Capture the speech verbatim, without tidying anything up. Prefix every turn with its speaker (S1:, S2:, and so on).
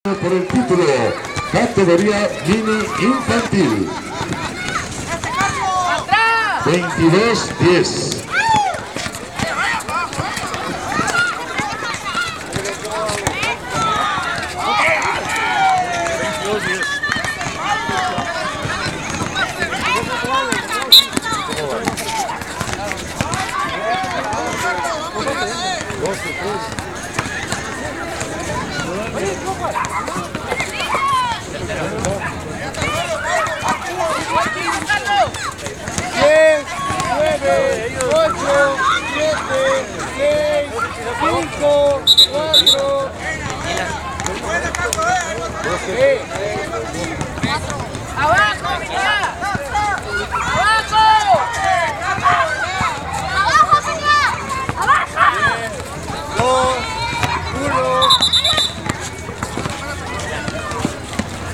S1: Por el título, categoría mini infantil. veintidós diez.
S2: diez, nueve, ocho, siete, seis, cinco, cuatro,